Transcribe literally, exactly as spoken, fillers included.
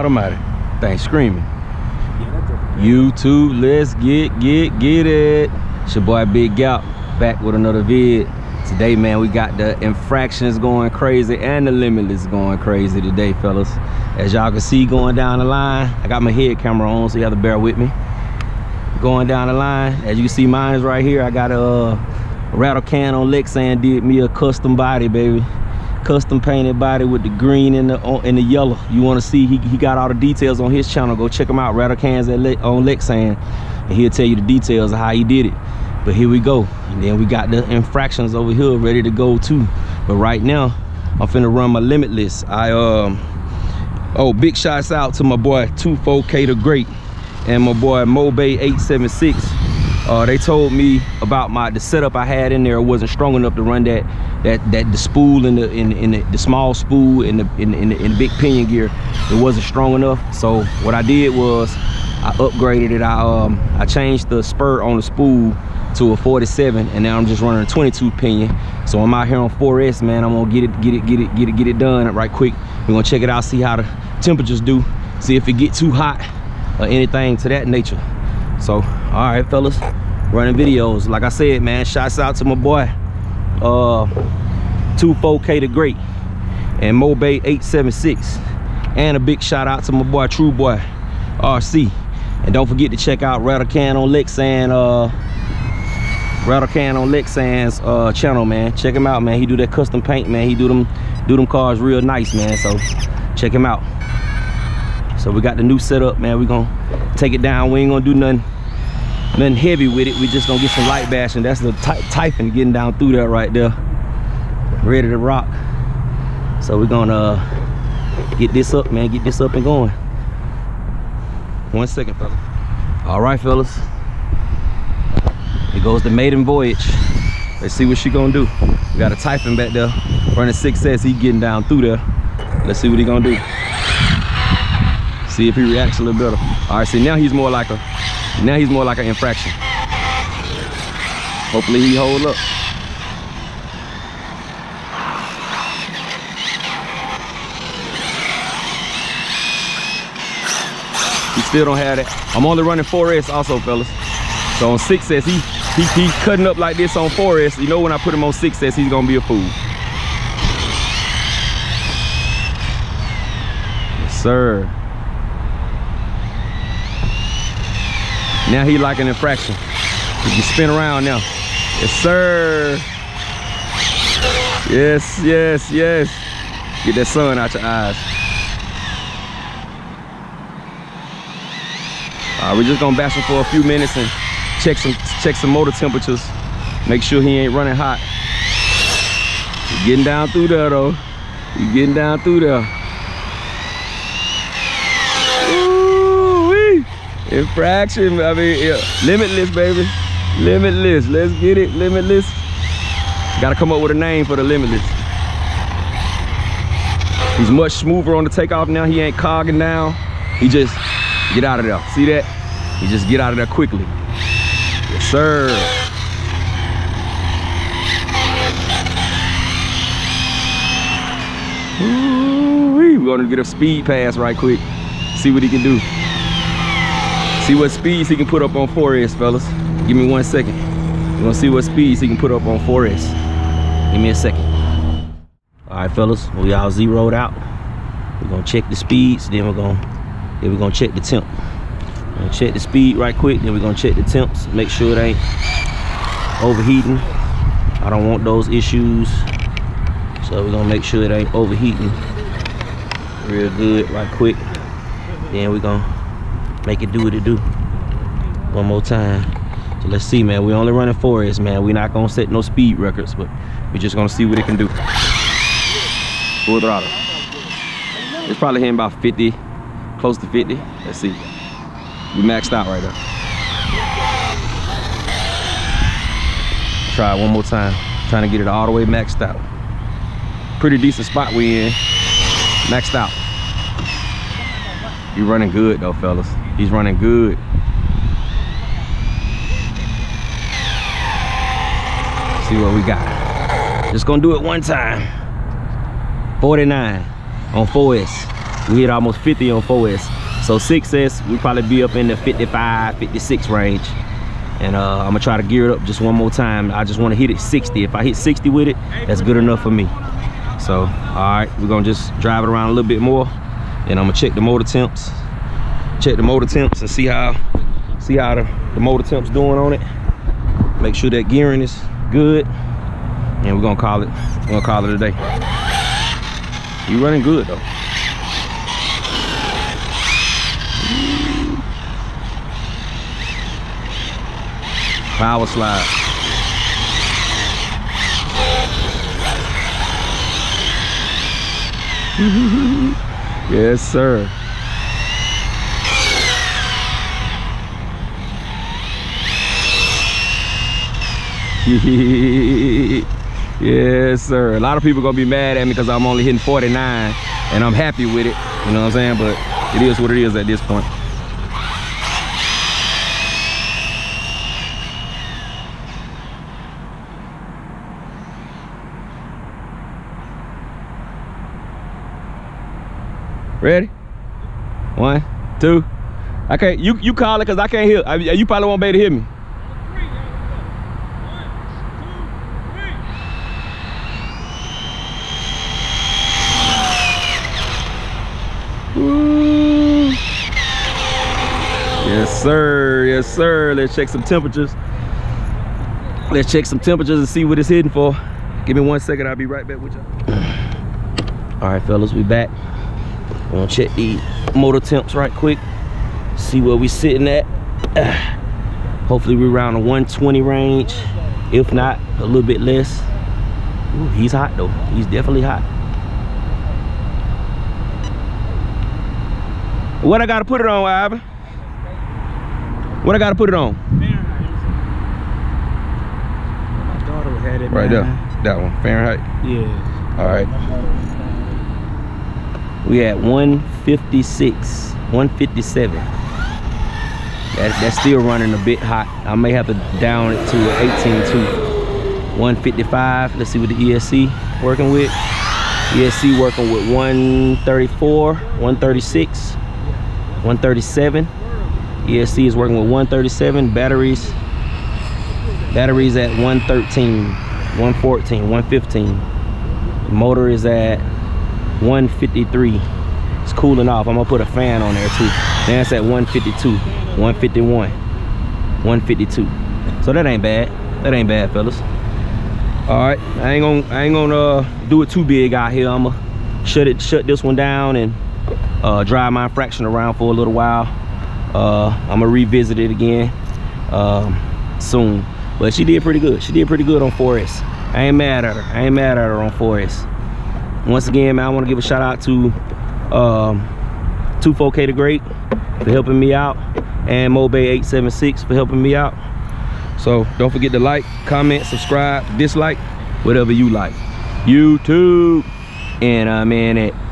almighty. Thing screaming. YouTube, let's get, get, get it. It's your boy Big Gap, back with another vid. Today, man, we got the infractions going crazy and the limitless going crazy today, fellas. As y'all can see going down the line, I got my head camera on, so you have to bear with me. Going down the line, as you can see, mine is right here. I got a, uh, a rattle can on Lexan, did me a custom body, baby. Custom painted body with the green and the and the yellow. You want to see, he, he got all the details on his channel. Go check him out, rattle cans at Le on Lexan, and he'll tell you the details of how he did it. But here we go, and then we got the infractions over here ready to go too. But right now I'm finna run my limitless. I um oh, big shots out to my boy two four K the Great and my boy Mobay eight seven six. Uh, they told me about my the setup I had in there. It wasn't strong enough to run that that that the spool in the in, in the, the small spool in the in, in the in the big pinion gear. It wasn't strong enough. So what I did was I upgraded it. I um I changed the spur on the spool to a forty-seven, and now I'm just running a twenty-two pinion. So I'm out here on four S, man. I'm gonna get it get it get it get it get it done right quick. We're gonna check it out, see how the temperatures do, see if it get too hot or anything to that nature. So all right, fellas, running videos. Like I said, man, shouts out to my boy uh two four K the Great and Mobay eight seven six, and a big shout out to my boy True Boy R C. And don't forget to check out Rattle Can on Lexan uh Rattle Can on Lexan's uh channel, man. Check him out, man. He do that custom paint, man. He do them do them cars real nice, man. So check him out. So we got the new setup, man. We gonna take it down. We ain't gonna do nothing nothing heavy with it. We just gonna get some light bashing. That's the ty Typhon getting down through there right there, ready to rock. So we're gonna uh, get this up, man. Get this up and going. One second, fella. All right, fellas. Here goes the maiden voyage. Let's see what she gonna do. We got a Typhon back there running six S. He getting down through there. Let's see what he gonna do. See if he reacts a little better. All right, see, now he's more like a now he's more like an infraction. Hopefully he hold up. He still don't have that. I'm only running four S also, fellas. So on six S, he he he cutting up like this on four S. You know, when I put him on six S, he's gonna be a fool. Yes, sir. Now he like an infraction. He can spin around now. Yes, sir. Yes, yes, yes. Get that sun out your eyes. All right, we're just gonna bash him for a few minutes and check some check some motor temperatures. Make sure he ain't running hot. He's getting down through there though. He's getting down through there. Infraction, I mean, yeah. Limitless, baby. Limitless. Let's get it. Limitless. Gotta come up with a name for the limitless. He's much smoother on the takeoff now. He ain't cogging down. He just get out of there. See that? He just get out of there quickly. Yes, sir. Ooh-wee. We're gonna get a speed pass right quick. See what he can do. See what speeds he can put up on four S, fellas. Give me one second. We're gonna see what speeds he can put up on four S. Give me a second. All right, fellas, we all zeroed out. We're gonna check the speeds, then we're gonna then we're gonna check the temp. We're gonna check the speed right quick, then we're gonna check the temps. Make sure it ain't overheating. I don't want those issues. So we're gonna make sure it ain't overheating real good right quick. Then we're gonna make it do what it do. One more time. So let's see, man. We only running four S, man. We're not gonna set no speed records, but we're just gonna see what it can do. Full throttle. It's probably hitting about fifty, close to fifty. Let's see. We maxed out right there. Try it one more time. Trying to get it all the way maxed out. Pretty decent spot we in. Maxed out. He's running good though, fellas. He's running good. See what we got. Just gonna do it one time. forty-nine on four S. We hit almost fifty on four S. So six S, we probably be up in the fifty-five, fifty-six range. And uh, I'm gonna try to gear it up just one more time. I just wanna hit it sixty. If I hit sixty with it, that's good enough for me. So, all right, we're gonna just drive it around a little bit more. And I'm gonna check the motor temps. Check the motor temps and see how see how the, the motor temps doing on it. Make sure that gearing is good. And we're gonna call it, we're gonna call it a day. You running good though. Power slide. Yes, sir. Yes, sir. A lot of people gonna be mad at me because I'm only hitting forty-nine and I'm happy with it. You know what I'm saying? But it is what it is at this point. Ready? One, two. I can't. You you call it because I can't hear. I, you probably won't be able to hear me. Ooh. Yes, sir. Yes, sir. Let's check some temperatures. Let's check some temperatures and see what it's hitting for. Give me one second. I'll be right back with you. All right, fellas, we back. We're gonna check the motor temps right quick, see where we sitting at. Uh, hopefully we're around the one twenty range. If not, a little bit less. Ooh, he's hot though. He's definitely hot. What I gotta put it on, Ivan? What I gotta put it on? My daughter had it. Right man. there. That one. Fahrenheit? Yeah. All right. We at one fifty-six, one fifty-seven. That, that's still running a bit hot. I may have to down it to eighteen two. one fifty-five. Let's see what the E S C working with. E S C working with one thirty-four, one thirty-six, one thirty-seven. E S C is working with one thirty-seven. Batteries. Batteries at one thirteen, one fourteen, one fifteen. Motor is at one fifty-three. It's cooling off. I'm gonna put a fan on there too. That's at one fifty-two, one fifty-one, one fifty-two. So that ain't bad. That ain't bad, fellas. All right, I ain't gonna I ain't gonna uh, do it too big out here. I'm gonna shut it shut this one down and uh, drive my infraction around for a little while. Uh, I'm gonna revisit it again um, soon. But she did pretty good. She did pretty good on four S. I ain't mad at her. I ain't mad at her on four S. Once again, man, I want to give a shout out to um, two four K the Great for helping me out, and Mobay eight seven six for helping me out. So don't forget to like, comment, subscribe, dislike, whatever you like. YouTube, and I'm in it.